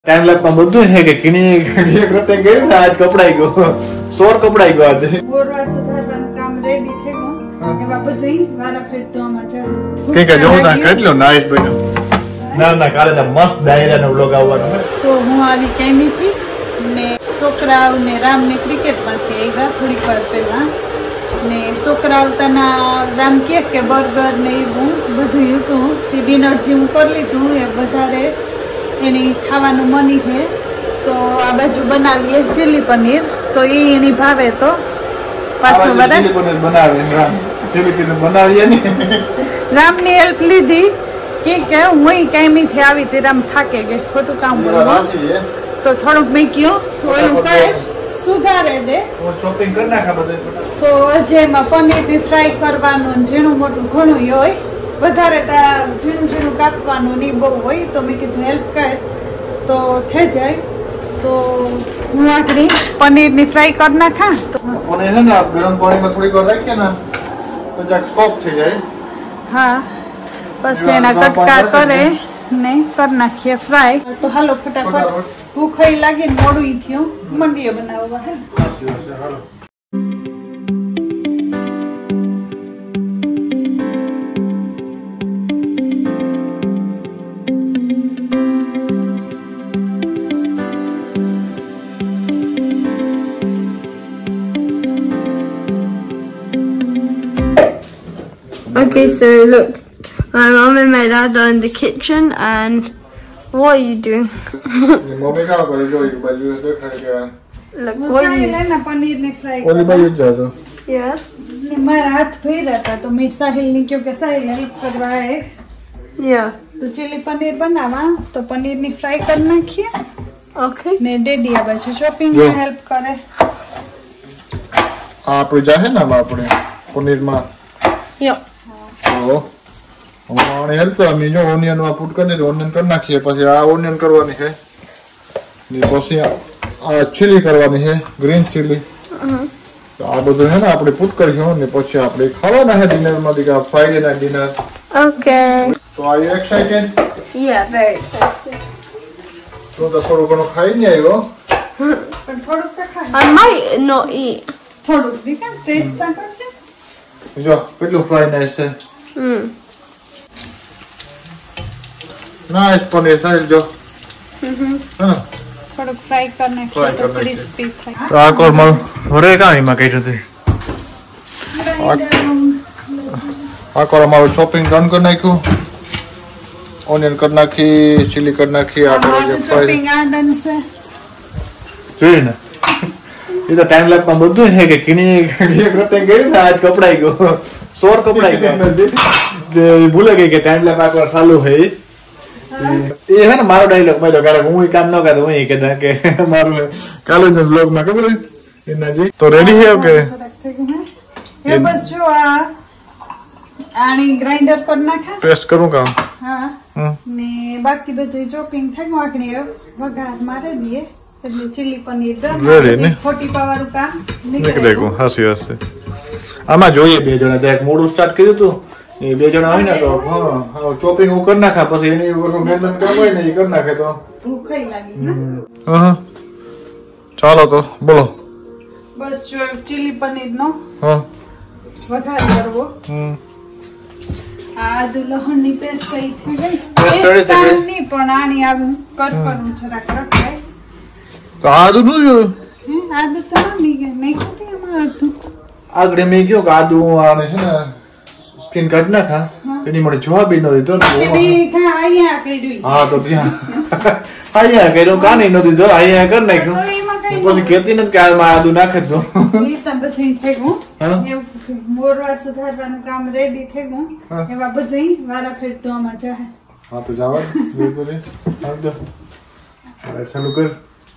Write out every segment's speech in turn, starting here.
Time lap में બધું है કે કિણી એક રટે ગઈ ને આજ કપડાઈ ગયો સોર કપડાઈ ગયો આજે બોરવા સુધારવાનું કામ રેડી થઈ ગયું એવા બધું વારા ફેરતો આમાં ચાલે કે જો તા કેટલો નાઈસ બન્યો ના કાલે તો મસ્ત ડાયરાનો વ્લોગ આવવાનો તો હું આવી કેમી થી ને છોકરાઓ ને રામ ને ક્રિકેટ માંથી આવ્યા થોડીક વાર પહેલા ને છોકરાઓ તના રામ કે બર્ગર ને એવું બધું હતું તે ડિનર જે હું કરી લીધું એ વધારે એની ખાવાનું મની છે તો આ બાજુ બનાવીએ ચીલી પનીર તો એ એની ભાવે તો પાછો બરાબર ચીલી પનીર બનાવે ચીલી પનીર બનાવીએ ને રામની હેલ્પ લીધી કે હું કાયમી થી આવી તે રામ થાકે ગઈ ખોટું કામ બોલવું તો થોડુંક મેં કયો ઓલું કરે સુધારે દે ચોપિંગ કરી નાખા બધું તો જેમાં પનીર ની ફ્રાય કરવાનું ઝીણું મોટું ઘણું હોય વધારે ઝીણું ઝીણું કાપવાનું નહીં બહુ હોય તો મેં કીધું હેલ્પ કર તો થઈ જાય તો હું આખરી પનીરની ફ્રાય કરી નાખા તો પનીર હે ને ગરમ પાણીમાં થોડીક વાર રાખીએ ને તો જાક સોફ્ટ થઈ જાય હા બસ એના કટકા કરે ને કરી નાખીએ ફ્રાય તો હાલો ફટાફટ ભૂખ લાગી મોડું થયું મંડીએ બનાવવા હે હાલો Okay, so look, my mum and my dad are in the kitchen, and what are you doing? Look, what are you? Yeah. मेरा हाथ फेर रहा तो मैं साहिल ने क्योंकि साहिल हेल्प करवा है Yeah. तो चिली पनीर बनावा तो पनीर ने फ्राई करना किया Okay. ने दे दिया बस शॉपिंग में हेल्प करे आप जाहे ना आपने पनीर में Yeah. तो हमारे हेल्प करा मैं जो ओनियन में पुट करने तो ओनियन करना किए પછી આ ઓનિયન કરવાની છે ને પછી આ ચીલી કરવાની છે ગ્રીન ચીલી તો આ બધું છે ને આપણે પુટ કરીશું ને પછી આપણે ખાવાના છે ડિનર માં દીકા ફ્રાઈડે ના ડિનર Okay. તો are you excited Yeah, very excited. તો થોડું ઘણું ખાઈ ને આવ્યો પણ થોડુંક તો ખા I might not eat. થોડુંક દીકા ટેસ્ટ તા કરજે જો કેટલું ફ્રાઈ નાઈસ છે નાઈસ પનીર સાઈલ જો હા થોડુંક ફ્રાય કરને તો ક્રિસ્પી થાય તો આ કોર મારું ઘરે કાંઈમાં કઈ જતી આ કોર મારું ચોપિંગ ડન કરી નાખ્યું ઓનિયન કરી નાખી ચીલી કરી નાખી આ કોર જે ચોપિંગ આ ડન છે જોઈ ને ये तो टाइम लैप में બધું है કે કિણી એક રટે ગઈ ને આજ કપડાઈ ગયો સોર કપડાઈ ગયો જે ભૂલે ગઈ કે टाइम लैप આકર ચાલુ है ये है ना मारो डायलॉग मैं तो करे હું કામ ન કરું હું કહેતા કે મારું કાલે જ વ્લોગ માં ખબર है इना जी तो रेडी है ओके ये बस जो आनी ग्राइंडर कर नाखा पेस्ट करूं का हां ने बाकी બધું ચોપિંગ થઈ ગયું આકને વઘાર મારી દઈએ એટલે ચીલી પનીર રેડી ને 40 પાવર કા નીકળે ગયું હસી હસી આમાં જોઈએ બે જણા ત્યાં મોડું સ્ટાર્ટ કર્યું હતું એ બે જણા હોય ને તો હા ચોપિંગ હું કરી નાખા પછી એની ઉપર મહેનત કામ હોય ને એ કરી નાખે તો ભૂખ લાગી ને હા ચાલો તો બોલો બસ જો ચીલી પનીર નો હા વઘાર કરવો આદુ લહણ ની પેસ્ટ થઈ ગઈ પેસ્ટ રેડી થઈ ગઈ ની પણ આની આમ કરું જરાક રખાય તો આદુ નું જો આદુ તો નહીં ખાતી આમાં આદુ આગળ મેં કહ્યું કે આદુ આને છે ને સ્કિન કાઢી નાખા એની મને જવાબ ન દીધો ને હા તો ત્યાં અહીંયા કર્યું કાની નથી જો અહીંયા કરી નાખ્યું પછી કેતી નથી કે આમાં આદુ નાખે તો મોરવા સુધારવાનું કામ રેડી થઈ ગયું એવા બધું વારા ફેરતો આમાં જાય હા તો જવા બિલકુલ આવજો ચાલુ કર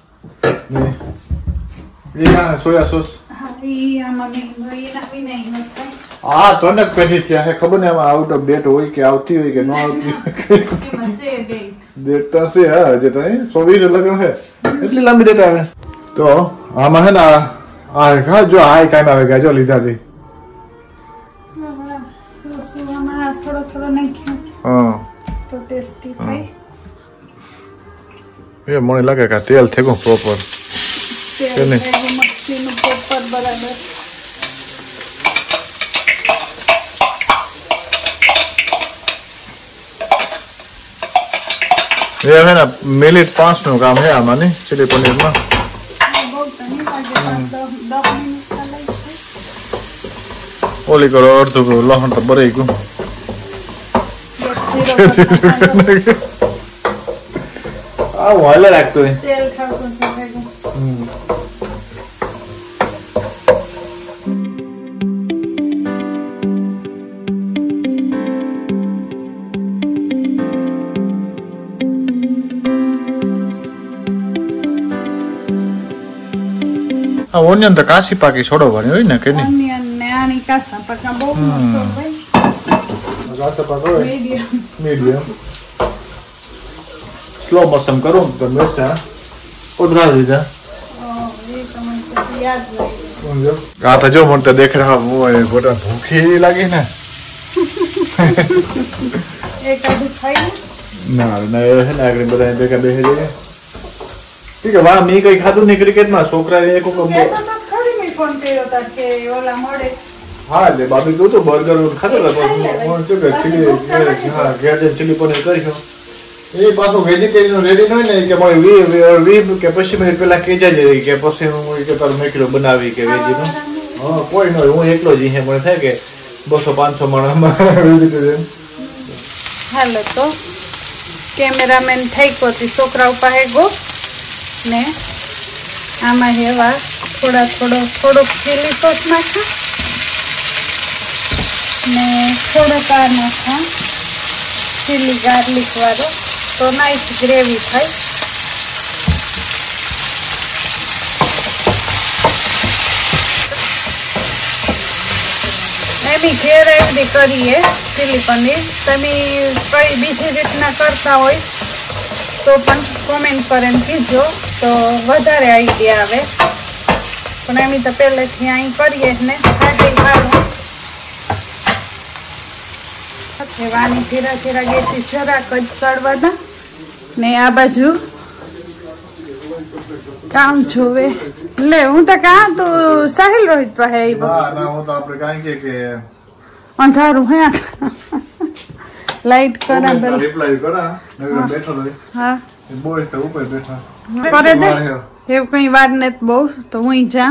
ये सोया सॉस हाँ तो ने पेटी थी है खबर नहीं आउट ऑफ डेट होई के आवती होई के नो आवती डेट तो से है जे तो 24 लगन है इतनी लंबी डेट है तो आमा है ना आ का जो आए काई में आवेगा जो लीधा थी सो आमा थोड़ा थोड़ा नहीं क्यों हां तो टेस्टी થાય ये મને લાગે કે તેલ થઈ ગયું પ્રોપર તેલ મચ્છીનું પ્રોપર બરાબર ये है ना मिनट 5 નું કામ है આમાં ને ચીલી પનીર માં ઓલી કરો અડધું લહણ તો ભરાઈ ગયું આવું હાલે રાખતું તેલ ખાવતું ઓનિયન તો કાશી પાકી છોડવાની હોય ને કે નહીં ઓનિયન ને આની કાસા પાકા બહુ મસ્ત હોય કાસા પાકા હોય મીડિયમ સ્લો મોશન કરું તો મેસા ઉધરા દીધા ये तो याद नहीं આ તો જો મને તો દેખ રહા હું ગોટા ભૂખી લાગી ને एक आधु खाई ના ના હે ને આગળ બધા ભેગા બેહી જઈએ ठीक है वाह मी कहीं खाधु नहीं क्रिकेट में छोकरा ने को के तो खरी में फोन કર્યો તા કે ઓલા મોડે हां ले बाबी को तो बर्गर खातो वो जो चिली हां गेट चिली पनीर करियो ए पासो वेजिटेरियन रेडी नहीं ने के मोय वी के પછી મે પેલા કે જાજે કે પછી હું કે તાર મેકડો બનાવી કે વેજી નો हां कोई नहीं હું એકલો જ હે મને થાય કે 200 500 માણસ વેજીટેરિયન હાલો તો કેમેરામેન થઈ કોતી છોકરા ઉપર હે ગો ने आमा हेवा थोड़ा चिली सॉस नाखा ने थोड़ा कार नाखा चिली गार्लिक वालो तो नाइस ग्रेवी थाय एमी घेर एवडी करीए चिली पनीर तमे कई बीजी रीतना करता होय तो पण कमेंट करेन कीजो तो વધારે આઈડિયા આવે પણ એમી તો પહેલેથી અહીં કરીએ ને ખાટી ખાવું વાની ધીરા ધીરા ગેસી જરાક જ સળવા દા ને આ બાજુ કામ જોવે લે હું તો કાં તું સાહિલ રોહિત પાસે આવ્યો ના ના હું તો આપણે કાંઈ કે અંધારું હે લાઈટ કરા રિપ્લાય કરા નગર બેઠો તો હા બોયસ તો ઉપર બેઠા કરે દે એવું કઈ વાર ને બહુ તો હું જા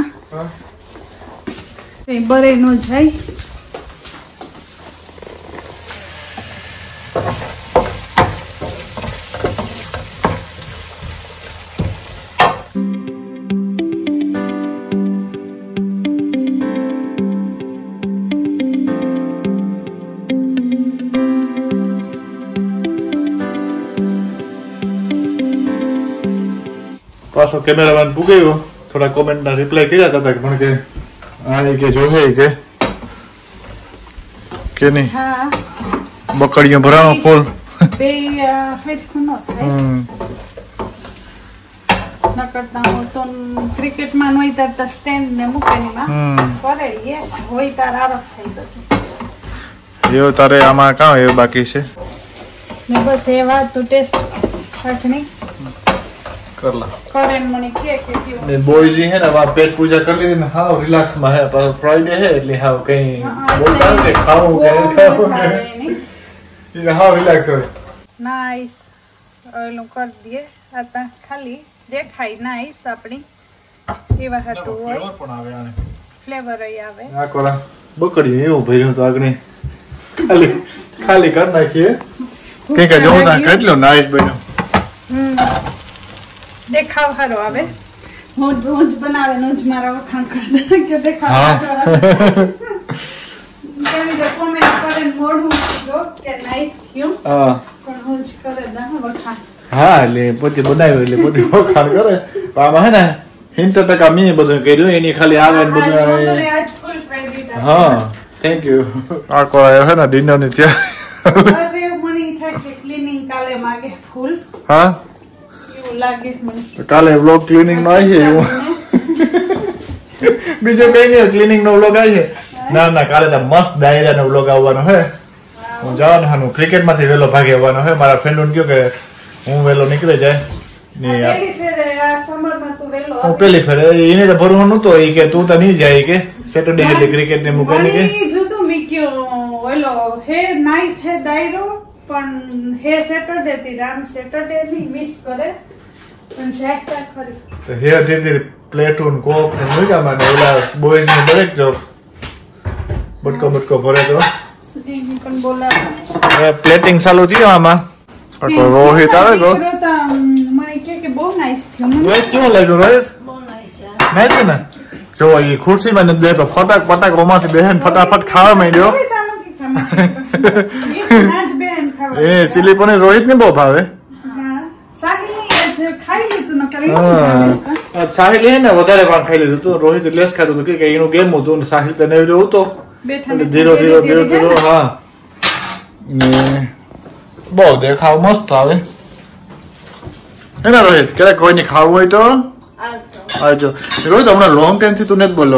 બરે નો જાય पासो कैमरामैन पूगे हो थोड़ा कमेंट ना रिप्लाई किया था तक मन के आए के जो है के नहीं हां बकड़ियों भरानो फूल बे हेड खुनो થાય ન કરતા હું તો ક્રિકેટ માં નોઈ તરતા સ્ટેન્ડ ને મૂકેની માં કરે યે હોઈ તાર આરફ થઈ જશે यो तारे आमा का है बाकी से ને બસ એ વાત તું ટેસ્ટ રાખની कर ला करेन मने के क्यों ने बॉयज ही है ना वहां पेट पूजा कर ली ना हां रिलैक्स में है पर फ्राइडे है એટલે हां कहीं बोलता है कि खाओ ये हां रिलैक्स है नाइस ઓલું कर दिए आता खाली देखाई नाइस अपनी એવા હટુ હોય ફ્લેવર પણ આવે આને ફ્લેવર આય આવે આ કોલા બકડી એવું ભર્યું તો આગળ ખાલી ખાલી કર નાખીએ કે કે જો ના કેટલો નાઈસ બન્યો देखाव हारो आवे रोज बनावे रोज मारा वखाण कर दे के देखाव केमी तो कमेंट करे मोडू जो के नाइस थियो हां पण रोज करे दा वखाण हां ले पोते बनाव्यो એટલે પોતે વખાણ કરે આમાં હે ને 70% મી બધું કર્યું એની ખાલી આવે ને બધું आज फुल क्रेडिट हां थैंक यू આ કોળા હે ને ડિનર ની ત્યાં अरे मनी था के क्लीनिंग काले मागे फुल हां लागे મને કાલે વ્લોગ ક્લીનિંગ નો આવી છે બીજો કઈ નહીં ક્લીનિંગ નો વ્લોગ આવી છે ના ના કાલે તો મસ્ત ડાયરા નો વ્લોગ આવવાનો છે હું જવાનું હાનું ક્રિકેટ માંથી વેલો ભાગી આવવાનો છે મારા ફ્રેન્ડ ને કહ્યું કે હું વેલો નીકળી જાય ને પેલી ફેરે આ સમરમાં તું વેલો હું પેલી ફેરે એને તો ભરવું નતું એ કે તું તો નહીં જાય કે સેટરડે હે ક્રિકેટ ને મૂકવાની કે મને જુતું મીક્યો ઓલો હે નાઈસ હે દાયરો પણ હે સેટરડે થી રામ સેટરડે થી મિસ કરે પણ જાગતા ખરી તો હે ધીરે ધીરે પ્લેટૂન કોક ને મૂક્યા મને ઓલા બોયઝ ને દરેક જો બટકો ભરે તો એની પણ બોલાવા પ્લેટિંગ ચાલુ થયું આમાં રોહિત આવે તો મને કે બહુ નાઈસ થયું રોહિત કેવું લાગ્યું રોહિત બહુ નાઈસ નાઈસ છે ને જો એ ખુરશીમાં ને બેઠો ફટાક પટાક રોમાંથી બેહેન ફટાફટ ખાવા માંડ્યો એ ચીલી પનીર રોહિત ને બહુ ભાવે સાહિલ હે ને વધારે પણ ખાઈ લીધું હતું રોહિત લેસ ખાધું હતું કે એનું ગેમ હતું ને સાહિલ તો નવી રહ્યું તો ધીરો હા બહુ દેખાવ મસ્ત આવે હે ને રોહિત ક્યારેક કોઈને ખાવું હોય તો આવજો રોહિત હમણાં લોંગ ટાઈમ થી તું નથી બોલો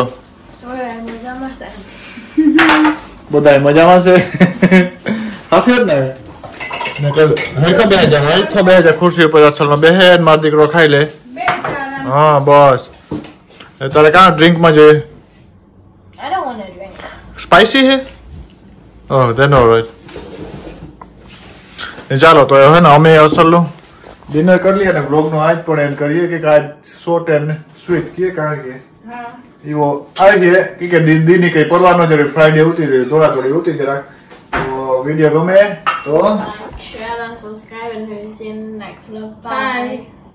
બધા મજામાં છે હશે જ ને હરખા બે જા ખુરશી ઉપર અસલમાં બેહેન મારો દીકરો ખાઈ લે હા બસ તારે કાં ડ્રિંકમાં જોઈએ સ્પાઇસી હે ઓહ ધેન ઓલરાઈટ ચાલો તો હે ને અમે અસલનું ડિનર કરી લઈએ ને બ્લોગનું આજ પણ એન્ડ કરીએ કે આજ શોર્ટ એન્ડ સ્વીટ કે કારણ કે એવો આવી કે દીદી ની કઈ પરવાનો જરી ફ્રાઈડે ઉતી રહી થોડી ઉતી જરાક તો વિડીયો ગમે તો share and subscribe and see you in the next vlog. Bye.